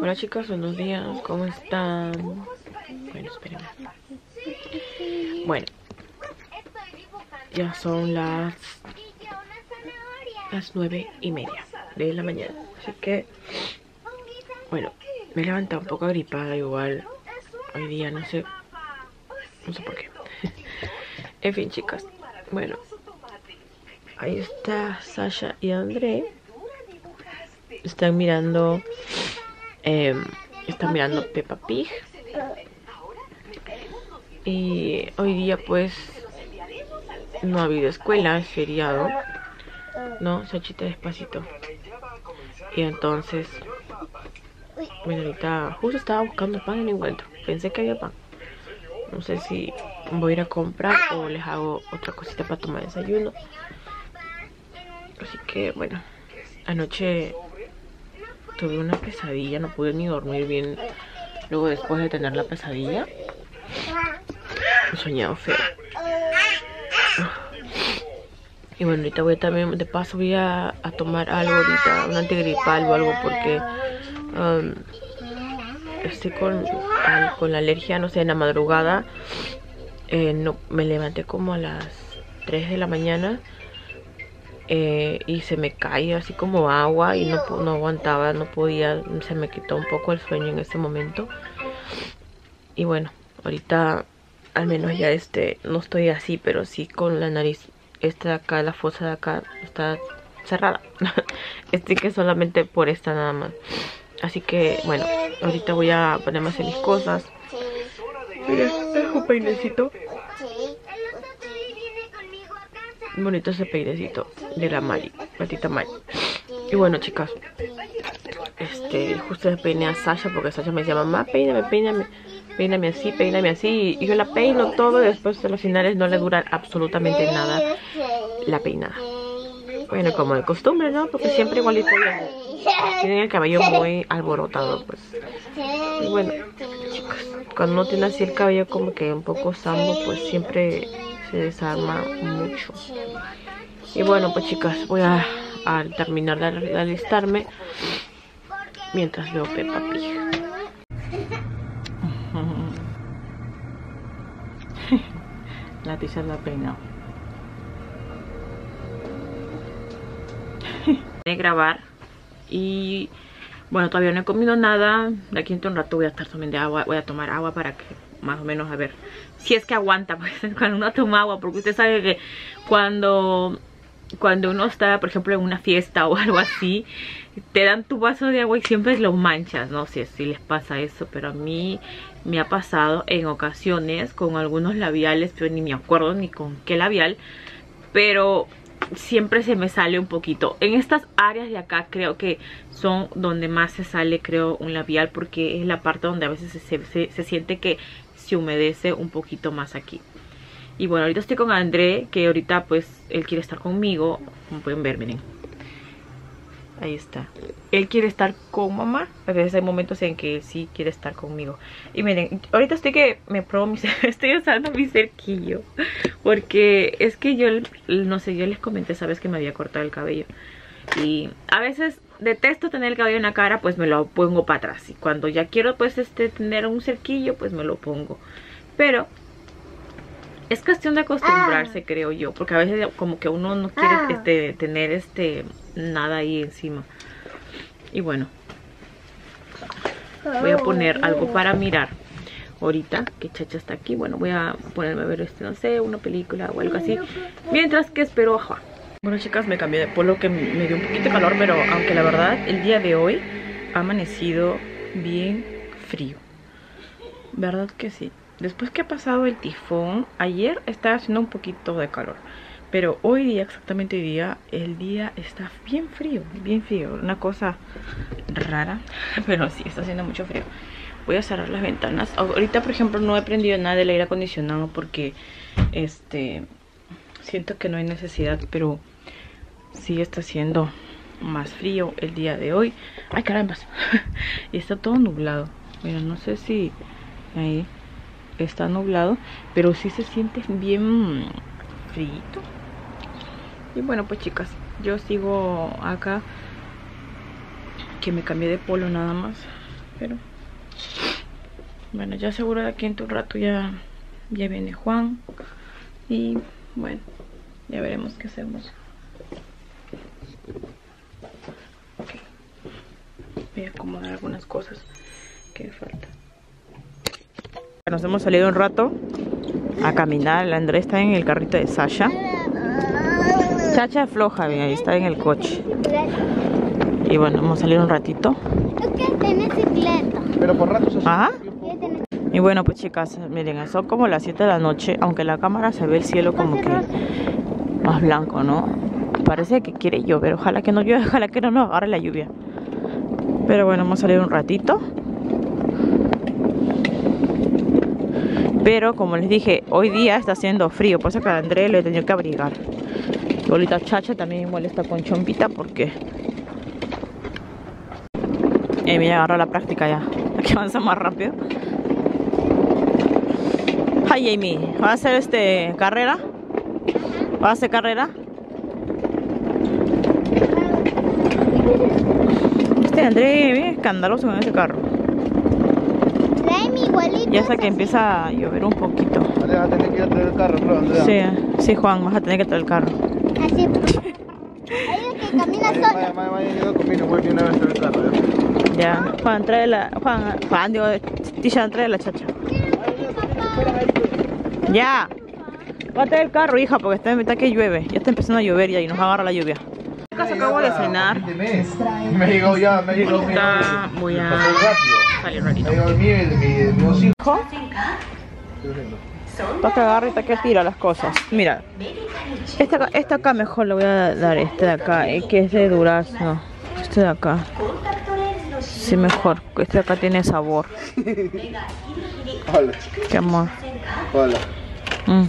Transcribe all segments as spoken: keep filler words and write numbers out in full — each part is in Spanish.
Hola chicas, buenos días, ¿cómo están? Bueno, espérenme. Bueno, ya son las las nueve y media de la mañana. Así que, bueno, me he levantado un poco agripada igual. Hoy día no sé, no sé por qué. En fin, chicas, bueno, ahí está Sasha y André. Están mirando, eh, están mirando Peppa Pig. Y hoy día pues no ha habido escuela, es feriado. No, Sachita, despacito. Y entonces, bueno, ahorita justo estaba buscando pan y no encuentro. Pensé que había pan. No sé si voy a ir a comprar o les hago otra cosita para tomar desayuno. Así que bueno, anoche tuve una pesadilla, no pude ni dormir bien. Luego después de tener la pesadilla, he soñado feo. Y bueno, ahorita voy a también, de paso voy a, a tomar algo ahorita, un antigripal o algo, porque um, estoy con, al, con la alergia, no sé, en la madrugada. Eh, no, me levanté como a las tres de la mañana eh, y se me cae así como agua y no, no aguantaba, no podía, se me quitó un poco el sueño en ese momento. Y bueno, ahorita al menos ya este, no estoy así, pero sí con la nariz. Esta de acá, la fosa de acá, está cerrada. Estoy que solamente por esta nada más. Así que, bueno, ahorita voy a ponerme a hacer mis cosas. Mira, es un peinecito. Bonito ese peinecito de la Mari, patita Mari. Y bueno, chicas, este, justo le peiné a Sasha porque Sasha me decía, mamá, peíname, peíname. Peíname así, peíname así. Y yo la peino todo y después a los finales no le dura absolutamente nada la peinada. Bueno, como de costumbre, ¿no? Porque siempre igualito ya tienen el cabello muy alborotado, pues. Y bueno, chicas, cuando uno tiene así el cabello como que un poco sambo, pues siempre se desarma mucho. Y bueno, pues chicas, voy a, a terminar de alistarme mientras veo Peppa Pig. La tiza la peinado. De grabar y bueno, todavía no he comido nada. De aquí en un rato voy a estar tomando agua, voy a tomar agua para que más o menos a ver si es que aguanta, pues, cuando uno toma agua, porque usted sabe que cuando cuando uno está, por ejemplo, en una fiesta o algo así, te dan tu vaso de agua y siempre lo manchas. No sé si les pasa eso, pero a mí me ha pasado en ocasiones con algunos labiales, pero ni me acuerdo ni con qué labial, pero siempre se me sale un poquito. En estas áreas de acá creo que son donde más se sale, creo, un labial, porque es la parte donde a veces se, se, se siente que se humedece un poquito más aquí. Y bueno, ahorita estoy con André, que ahorita pues él quiere estar conmigo. Como pueden ver, miren, ahí está. Él quiere estar con mamá. A veces hay momentos en que él sí quiere estar conmigo. Y miren, ahorita estoy que me pruebo mi, estoy usando mi cerquillo, porque es que yo, no sé, yo les comenté, sabes, que me había cortado el cabello. Y a veces detesto tener el cabello en la cara, pues me lo pongo para atrás. Y cuando ya quiero pues este tener un cerquillo, pues me lo pongo. Pero es cuestión de acostumbrarse, creo yo, porque a veces como que uno no quiere este, tener este nada ahí encima. Y bueno, voy a poner algo para mirar ahorita que Chacha está aquí. Bueno, voy a ponerme a ver este, no sé, una película o algo así, mientras que espero a Juan. Bueno, chicas, me cambié de polo, que me dio un poquito de calor, pero aunque la verdad el día de hoy ha amanecido bien frío. ¿Verdad que sí? Después que ha pasado el tifón, ayer estaba haciendo un poquito de calor, pero hoy día, exactamente hoy día, el día está bien frío, bien frío. Una cosa rara, pero sí, está haciendo mucho frío. Voy a cerrar las ventanas. Ahorita, por ejemplo, no he prendido nada del aire acondicionado porque este siento que no hay necesidad, pero sí está haciendo más frío el día de hoy. Ay, caramba. Y está todo nublado. Mira, no sé si ahí está nublado, pero sí se siente bien frío. Y bueno, pues chicas, yo sigo acá, que me cambié de polo nada más. pero bueno, ya seguro de aquí en un rato ya, ya viene Juan. Y bueno, ya veremos qué hacemos. Okay. Voy a acomodar algunas cosas que me faltan. Nos hemos salido un rato a caminar. La Andrea está en el carrito de Sasha. Chacha es floja, bien, ahí está en el coche. Y bueno, hemos salido un ratito. Pero por rato se Ajá. Y bueno, pues chicas, miren, son como las siete de la noche. Aunque en la cámara se ve el cielo como que más blanco, ¿no? Parece que quiere llover. Ojalá que no llueva, ojalá que no nos agarre la lluvia. Pero bueno, hemos salido un ratito. Pero como les dije, hoy día está haciendo frío. Por eso que a André le he tenido que abrigar. Y ahorita Chacha también me molesta con Chompita porque eh, me agarró la práctica ya. Aquí avanza más rápido. Hi Amy, ¿vas a hacer este carrera? ¿Vas a hacer carrera? Este André bien escandaloso con ese carro. Ya hasta que empieza a llover un poquito. Vas a tener que ir a traer el carro, creo, Andrea. Sí, sí, Juan, vas a tener que traer el carro. Así. Hay que camina solo. Vaya, vaya, vaya, yo conmigo, voy de una vez a traer el carro. Ya, Juan, trae la... Juan, Juan, digo, Tisha, trae la Chacha. Ya. Va a traer el carro, hija, porque está en mitad que llueve. Ya está empezando a llover y ahí nos agarra la lluvia. Acabo de cenar. Me llegó ya, me llegó mi Está, voy a salir ratito. Me llegó el mío y el mío, mi hocico. Para que agarre y está que tira las cosas. Mira, este acá, este acá mejor le voy a dar, este de acá, eh, que es de durazno. Este de acá. Sí, mejor. Este de acá tiene sabor. Hola. Qué amor. Hola. Mm.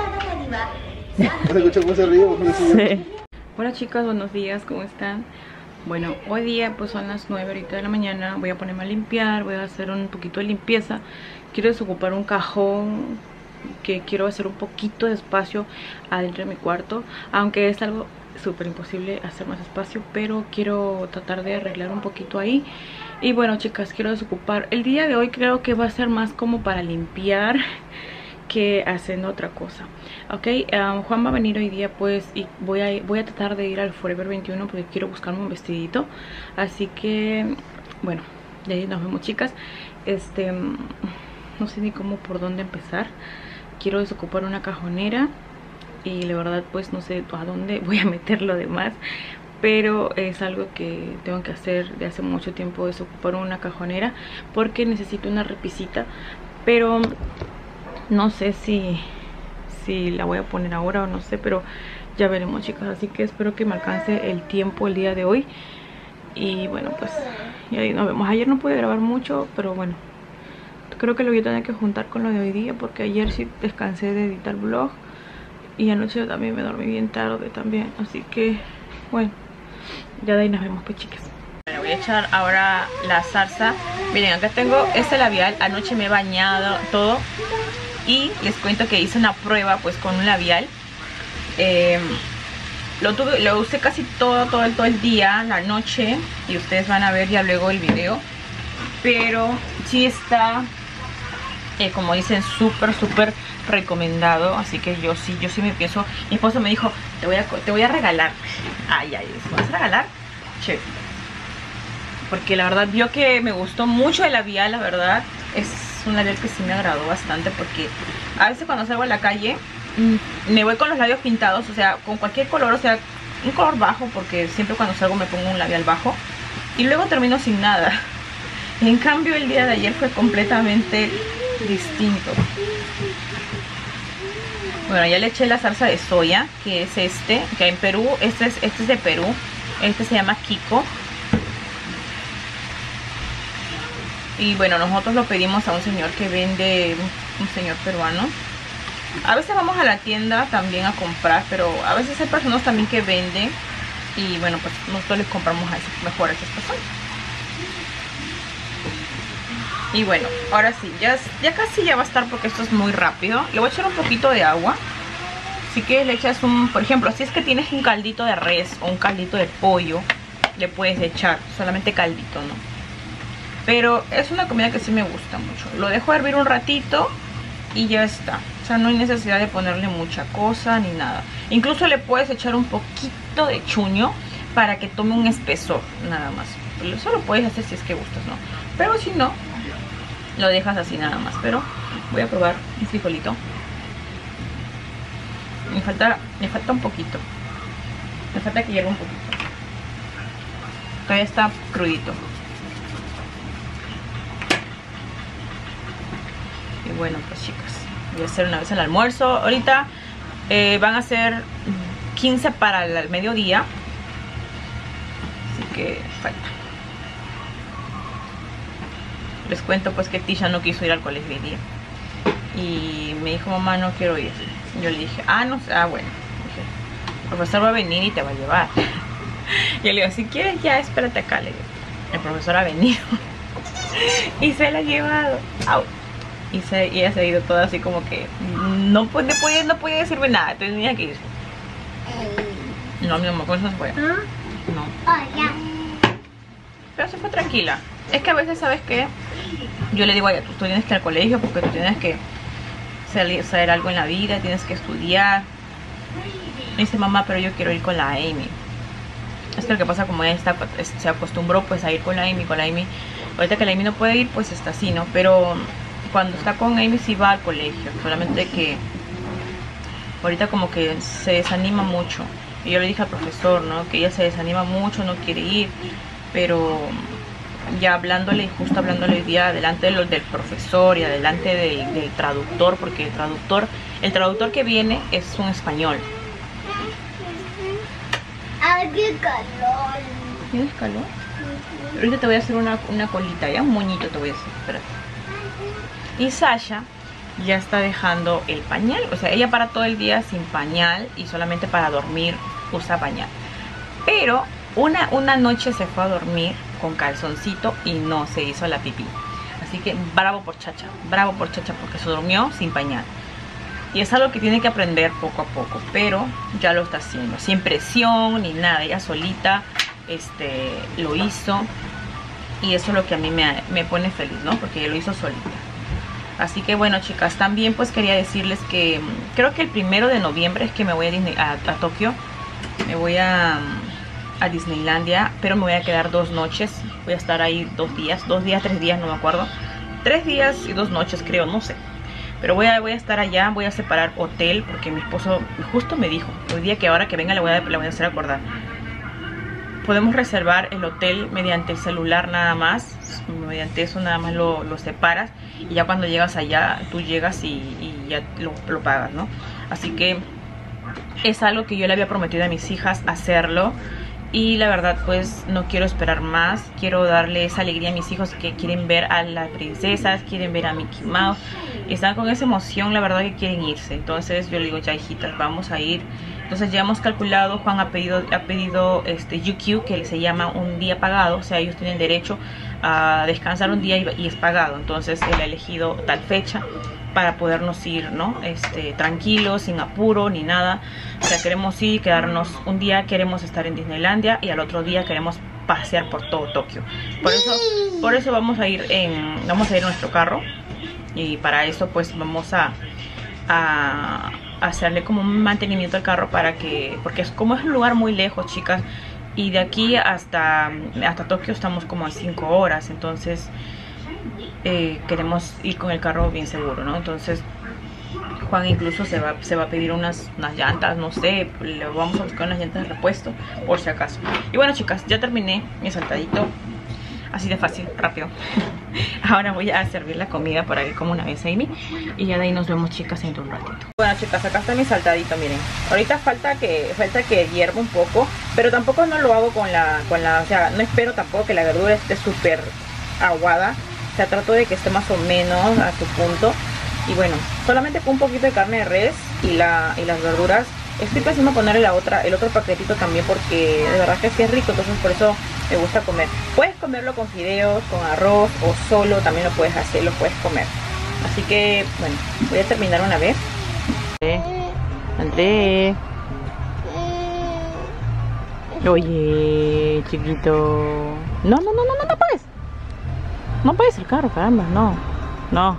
¿Se escucha cómo se ríe? Sí. Hola chicas, buenos días, ¿cómo están? Bueno, hoy día pues son las nueve ahorita de la mañana. Voy a ponerme a limpiar, voy a hacer un poquito de limpieza. Quiero desocupar un cajón, que quiero hacer un poquito de espacio adentro de mi cuarto. Aunque es algo súper imposible hacer más espacio, pero quiero tratar de arreglar un poquito ahí. Y bueno chicas, quiero desocupar. El día de hoy creo que va a ser más como para limpiar que haciendo otra cosa. Ok, um, Juan va a venir hoy día pues y voy a, voy a tratar de ir al Forever veintiuno porque quiero buscarme un vestidito. Así que, bueno, de ahí nos vemos chicas. Este, no sé ni cómo, por dónde empezar. Quiero desocupar una cajonera y la verdad pues no sé a dónde voy a meter lo demás. Pero es algo que tengo que hacer de hace mucho tiempo, desocupar una cajonera, porque necesito una repisita. Pero no sé si, si la voy a poner ahora o no sé, pero ya veremos chicas. Así que espero que me alcance el tiempo el día de hoy. Y bueno, pues y ahí nos vemos. Ayer no pude grabar mucho, pero bueno, creo que lo voy a tener que juntar con lo de hoy día, porque ayer sí descansé de editar vlog y anoche también me dormí bien tarde también. Así que bueno, ya de ahí nos vemos pues chicas. Le voy a echar ahora la salsa. Miren, acá tengo este labial. Anoche me he bañado todo y les cuento que hice una prueba pues con un labial. eh, lo, tuve, lo usé casi todo, todo, el, todo el día, la noche, y ustedes van a ver ya luego el video. Pero sí está, eh, como dicen, súper, súper recomendado. Así que yo sí, yo sí me pienso. Mi esposo me dijo, te voy a, te voy a regalar. Ay, ay, ¿me vas a regalar? Che. Porque la verdad vio que me gustó mucho el labial, la verdad. Es un labial que sí me agradó bastante, porque a veces cuando salgo a la calle me voy con los labios pintados, o sea, con cualquier color, o sea, un color bajo, porque siempre cuando salgo me pongo un labial bajo y luego termino sin nada. En cambio el día de ayer fue completamente distinto. Bueno, ya le eché la salsa de soya, que es este, que en Perú, este es, este es de Perú, este se llama Kiko. Y bueno, nosotros lo pedimos a un señor que vende, un señor peruano. A veces vamos a la tienda también a comprar, pero a veces hay personas también que venden. Y bueno, pues nosotros les compramos a esas, mejor a esas personas. Y bueno, ahora sí, ya, ya casi ya va a estar, porque esto es muy rápido. Le voy a echar un poquito de agua. Así que le echas un, por ejemplo, si es que tienes un caldito de res o un caldito de pollo, le puedes echar solamente caldito, ¿no? Pero es una comida que sí me gusta mucho. Lo dejo hervir un ratito y ya está. O sea, no hay necesidad de ponerle mucha cosa ni nada. Incluso le puedes echar un poquito de chuño para que tome un espesor, nada más. Eso lo puedes hacer si es que gustas, ¿no? Pero si no, lo dejas así nada más. Pero voy a probar un frijolito. Me falta, me falta un poquito. Me falta que hierva un poquito. Todavía está crudito. Y bueno, pues chicas, voy a hacer una vez el almuerzo. Ahorita eh, van a ser quince para el mediodía. Así que falta. Les cuento pues que Tisha no quiso ir al colegio hoy día. Y me dijo, mamá, no quiero ir. Yo le dije, ah, no sé, ah, bueno. Dije, el profesor va a venir y te va a llevar. Yo le digo, si quieres ya, espérate acá. Le digo, el profesor ha venido. Y se la ha llevado. Au. Y, se, y ella se ha ido toda así como que no puede, podía, no podía decirme nada, tenía que irse. No, mi amor, con eso se fue. No. Pero se fue tranquila. Es que a veces, ¿sabes qué? Yo le digo, oye, tú, tú tienes que ir al colegio porque tú tienes que salir, saber algo en la vida, tienes que estudiar. Me dice, mamá, pero yo quiero ir con la Amy. Es que lo que pasa, como ella está, se acostumbró pues a ir con la Amy, con la Amy. Ahorita que la Amy no puede ir, pues está así, ¿no? Pero cuando está con Amy sí va al colegio. Solamente que ahorita como que se desanima mucho. Y yo le dije al profesor, ¿no? Que ella se desanima mucho, no quiere ir. Pero ya hablándole, justo hablándole hoy día delante de los, del profesor y adelante del, del traductor, porque el traductor, el traductor que viene es un español. ¡Ay, qué calor! ¿Tienes calor? Ahorita te voy a hacer una, una colita, ya un moñito te voy a hacer, espérate. Y Sasha ya está dejando el pañal, o sea, ella para todo el día sin pañal y solamente para dormir usa pañal. Pero una, una noche se fue a dormir con calzoncito y no se hizo la pipí. Así que bravo por Chacha, bravo por Chacha porque se durmió sin pañal. Y es algo que tiene que aprender poco a poco, pero ya lo está haciendo, sin presión ni nada, ella solita este, lo hizo. Y eso es lo que a mí me, me pone feliz, ¿no? Porque ella lo hizo solita. Así que bueno, chicas, también pues quería decirles que creo que el primero de noviembre es que me voy a, Disney, a, a Tokio. Me voy a, a Disneylandia, pero me voy a quedar dos noches. Voy a estar ahí dos días, dos días, tres días, no me acuerdo. Tres días y dos noches creo, no sé. Pero voy a, voy a estar allá, voy a separar hotel porque mi esposo justo me dijo hoy día que ahora que venga le voy a, le voy a hacer acordar. Podemos reservar el hotel mediante el celular nada más. Mediante eso nada más lo, lo separas. Y ya cuando llegas allá, tú llegas y, y ya lo, lo pagas, ¿no? Así que es algo que yo le había prometido a mis hijas hacerlo. Y la verdad pues no quiero esperar más. Quiero darle esa alegría a mis hijos que quieren ver a las princesas, quieren ver a Mickey Mouse. Están con esa emoción, la verdad que quieren irse. Entonces yo le digo, ya hijitas, vamos a ir. Entonces ya hemos calculado, Juan ha pedido, ha pedido este U Q, que se llama un día pagado. O sea, ellos tienen derecho a descansar un día y, y es pagado. Entonces él ha elegido tal fecha para podernos ir, ¿no? Este, tranquilos, sin apuro ni nada. O sea, queremos ir, quedarnos un día, queremos estar en Disneylandia y al otro día queremos pasear por todo Tokio. Por eso, por eso vamos a ir en, vamos a ir en nuestro carro. Y para eso pues vamos a, a hacerle como un mantenimiento al carro para que, porque es como es un lugar muy lejos, chicas, y de aquí hasta, hasta Tokio estamos como a cinco horas, entonces eh, queremos ir con el carro bien seguro, ¿no? Entonces Juan incluso se va, se va a pedir unas, unas llantas, no sé, le vamos a buscar unas llantas de repuesto por si acaso. Y bueno, chicas, ya terminé mi saltadito. Así de fácil, rápido. Ahora voy a servir la comida para que como una vez Amy. Y ya de ahí nos vemos, chicas, dentro de un ratito. Bueno, chicas, acá está mi saltadito, miren. Ahorita falta que falta que hierva un poco. Pero tampoco no lo hago con la, con la... O sea, no espero tampoco que la verdura esté súper aguada. O sea, trato de que esté más o menos a su punto. Y bueno, solamente con un poquito de carne de res y, la, y las verduras. Estoy pensando en ponerle la otra, el otro paquetito también porque de verdad que sí es rico, entonces por eso me gusta comer. Puedes comerlo con fideos, con arroz o solo, también lo puedes hacer, lo puedes comer. Así que, bueno, voy a terminar una vez. André. Oye, chiquito. No, no, no, no, no, no puedes. No puedes el carro, caramba, no. No.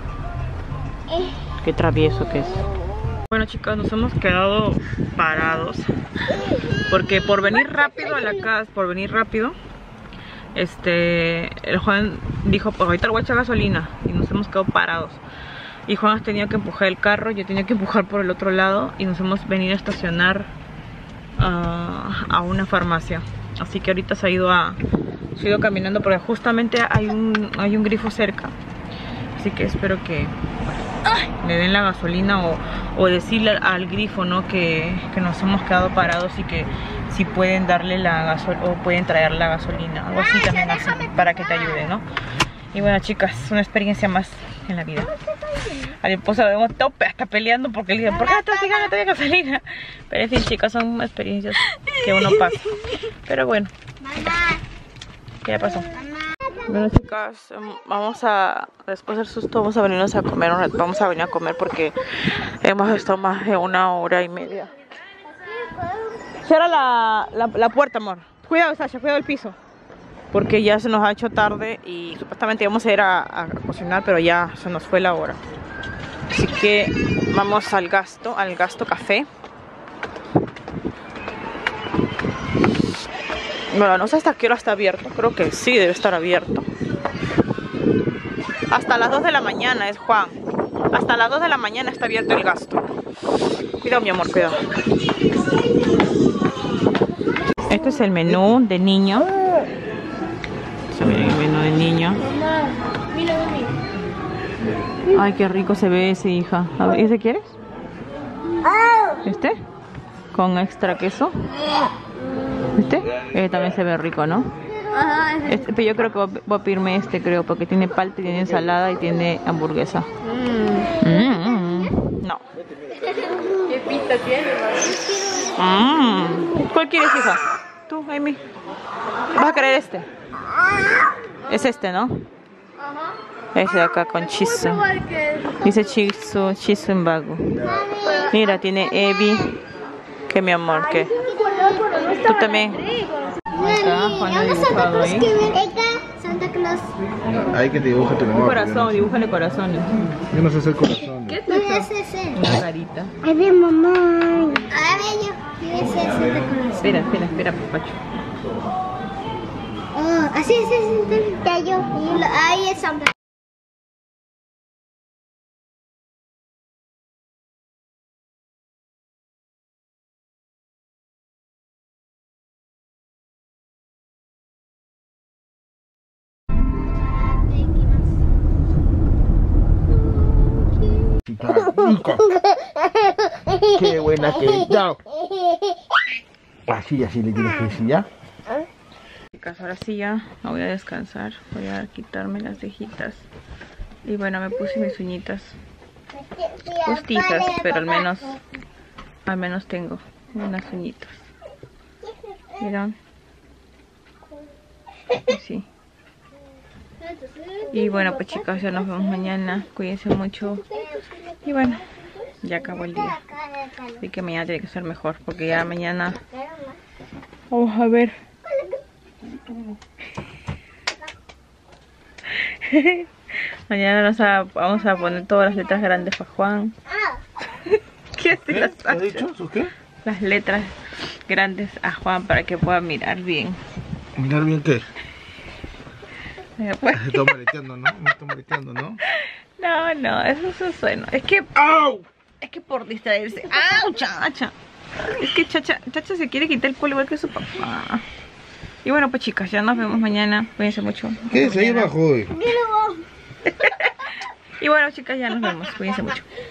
Qué travieso que es. Bueno, chicas, nos hemos quedado parados porque por venir rápido a la casa, por venir rápido, este, el Juan dijo, pues ahorita le voy a echar gasolina, y nos hemos quedado parados. Y Juan ha tenido que empujar el carro, yo tenía que empujar por el otro lado, y nos hemos venido a estacionar uh, a una farmacia. Así que ahorita se ha ido a, se ha ido caminando porque justamente hay un, hay un grifo cerca. Así que espero que le den la gasolina o, o decirle al, al grifo, ¿no? Que, que nos hemos quedado parados y que si pueden darle la gasolina o pueden traer la gasolina, algo así también así, para que te ayude, ¿no? Y bueno, chicas, es una experiencia más en la vida. A mi esposa lo vemos tope, hasta peleando porque le dicen, ¿por qué no estás llegando a gasolina? Pero en fin, chicas, son experiencias que uno pasa. Pero bueno, ¿qué ya pasó? Bueno, chicas, vamos a, después del susto, vamos a venirnos a comer, vamos a venir a comer porque hemos estado más de una hora y media. Cierra la, la, la puerta, amor. Cuidado, Sasha, cuidado el piso. Porque ya se nos ha hecho tarde y supuestamente íbamos a ir a, a cocinar, pero ya se nos fue la hora. Así que vamos al gasto, al gasto café. Bueno, no sé hasta qué hora está abierto. Creo que sí, debe estar abierto. Hasta las dos de la mañana es Juan. Hasta las dos de la mañana está abierto el gasto. Cuidado, mi amor, cuidado. Este es el menú de niño. Se ve el menú de niño. Ay, qué rico se ve ese, hija. A ver, ¿ese quieres? ¿Este? Con extra queso. ¿Este? Eh, también se ve rico, ¿no? Este, pero yo creo que voy, voy a pedirme este, creo, porque tiene palta, tiene ensalada y tiene hamburguesa. Mm. Mm. No. ¿Qué pinta tiene? Mm. ¿Cuál quieres, hija? Tú, Amy. ¿Vas a querer este? Es este, ¿no? Ajá. Ese de acá con chisu. Dice chisu, chisu en vago. Mira, tiene Evi. Que mi amor, que tú también. Acá, Juan ha dibujado ahí. Santa Claus. Ahí que te dibuja tu Un mamá. corazón, dibújale corazones. Yo no sé hacer corazón. ¿Qué es No es eso? ese. Una carita. Es de mamá. A ver, yo. Yo ese es Santa Claus. Espera, espera, espera, papacho. Oh, así es, es Santa yo. Ahí es Santa. Qué buena que está. Así, así le tienes que decir ya. Chicas, ahora sí ya me voy a descansar. Voy a quitarme las cejitas. Y bueno, me puse mis uñitas postizas, pero al menos al menos tengo unas uñitas. ¿Vieron? Sí. Y bueno, pues chicas, ya nos vemos mañana. Cuídense mucho. Y bueno, ya acabó el día. Así que mañana tiene que ser mejor, porque ya mañana vamos a ver. Mañana nos a, vamos a poner todas las letras grandes para Juan. ¿Qué hace ¿Qué? la ¿Qué has dicho? ¿Sus qué? Las letras grandes a Juan para que pueda mirar bien. Mirar bien qué. Eh, pues, Me estoy mareteando, ¿no? Me estoy mareteando, ¿no? no, no, eso es un sueño. Es que ¡Au! Es que por distraerse. ¡Au, chacha! Es que chacha, chacha se quiere quitar el pelo igual que su papá. Y bueno, pues chicas, ya nos vemos mañana. Cuídense mucho. ¿Qué es ahí abajo hoy? Y bueno, chicas, ya nos vemos. Cuídense mucho.